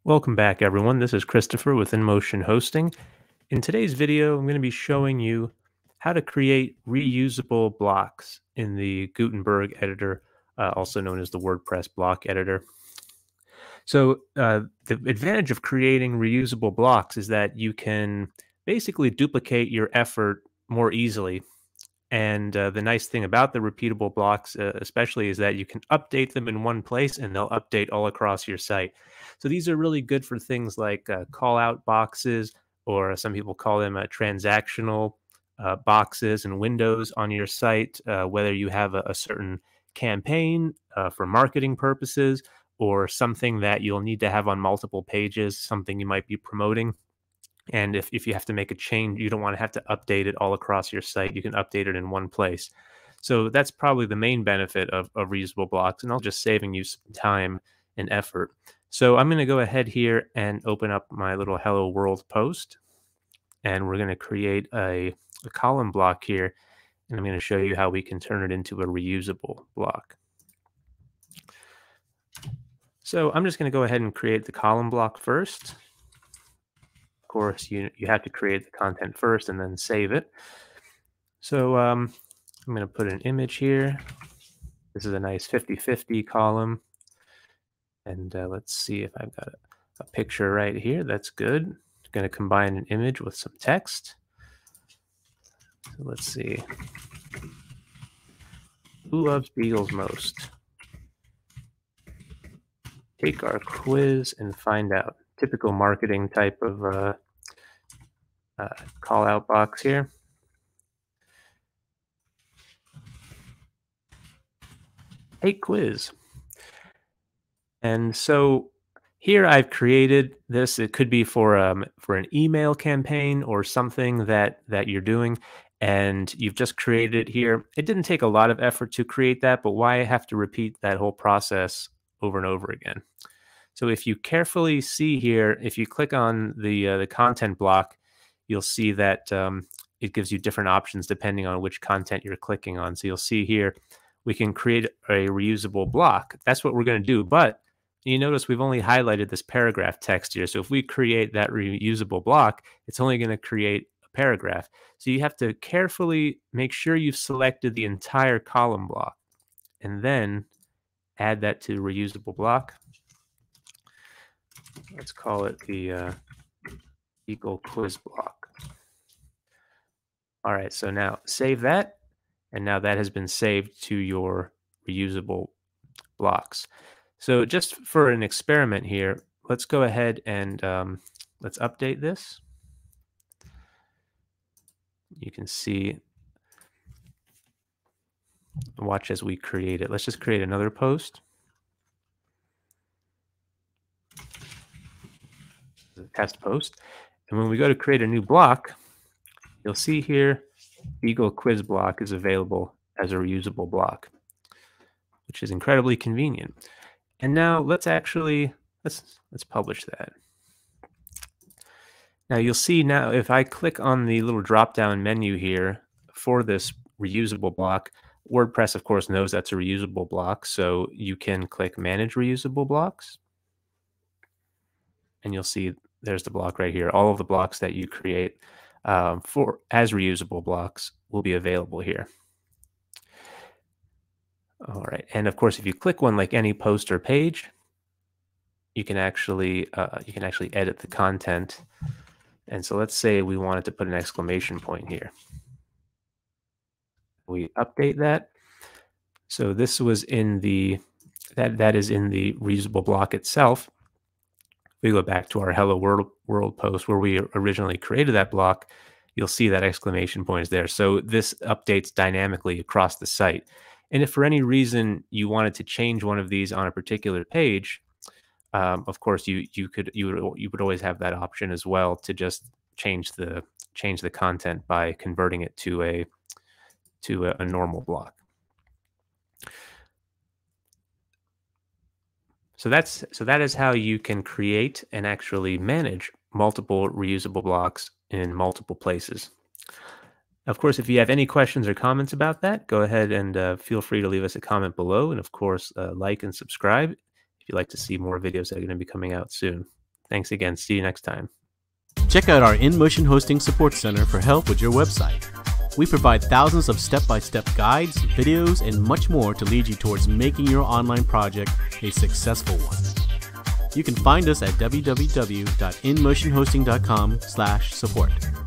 Welcome back, everyone. This is Christopher with InMotion Hosting. In today's video, I'm going to be showing you how to create reusable blocks in the Gutenberg editor, also known as the WordPress block editor. So the advantage of creating reusable blocks is that you can basically duplicate your effort more easily. And the nice thing about the repeatable blocks, especially, is that you can update them in one place and they'll update all across your site. So these are really good for things like call out boxes, or some people call them transactional boxes and windows on your site, whether you have a certain campaign for marketing purposes or something that you'll need to have on multiple pages, something you might be promoting. And if you have to make a change, you don't want to have to update it all across your site. You can update it in one place. So that's probably the main benefit of reusable blocks, and also just saving you some time and effort. So I'm going to go ahead here and open up my little Hello World post, and we're going to create a column block here, and I'm going to show you how we can turn it into a reusable block. So I'm just going to go ahead and create the column block first. Of course, you have to create the content first and then save it. So I'm going to put an image here. This is a nice 50-50 column. And let's see if I've got a picture right here. That's good. I'm going to combine an image with some text. So let's see. Who loves beagles most? Take our quiz and find out. Typical marketing type of call out box here. Take quiz. And so here I've created this. It could be for an email campaign or something that you're doing, and you've just created it here. It didn't take a lot of effort to create that, but why have to repeat that whole process over and over again? So if you carefully see here, if you click on the content block, you'll see that it gives you different options depending on which content you're clicking on. So you'll see here, we can create a reusable block. That's what we're going to do. But you notice we've only highlighted this paragraph text here. So if we create that reusable block, it's only going to create a paragraph. So you have to carefully make sure you've selected the entire column block and then add that to reusable block. Let's call it the equal quiz block. All right, so now save that. And now that has been saved to your reusable blocks. So just for an experiment here, let's go ahead and let's update this. You can see, watch as we create it. Let's just create another post. A test post. And when we go to create a new block, you'll see here, Beagle Quiz block is available as a reusable block, which is incredibly convenient. And now let's publish that. Now you'll see now if I click on the little drop-down menu here for this reusable block, WordPress, of course, knows that's a reusable block, so you can click Manage Reusable Blocks. And you'll see there's the block right here. All of the blocks that you create as reusable blocks will be available here. All right, and of course, if you click one like any post or page, you can actually edit the content. And so let's say we wanted to put an exclamation point here. We update that. So this was in the that is in the reusable block itself. We go back to our Hello World post where we originally created that block. You'll see that exclamation point is there. So this updates dynamically across the site. And if for any reason you wanted to change one of these on a particular page, of course you would always have that option as well to just change the content by converting it to a normal block. So that is how you can create and actually manage multiple reusable blocks in multiple places. Of course, if you have any questions or comments about that, go ahead and feel free to leave us a comment below. And of course, like and subscribe if you'd like to see more videos that are going to be coming out soon. Thanks again. See you next time. Check out our InMotion Hosting Support Center for help with your website. We provide thousands of step-by-step guides, videos, and much more to lead you towards making your online project a successful one. You can find us at www.inmotionhosting.com/support.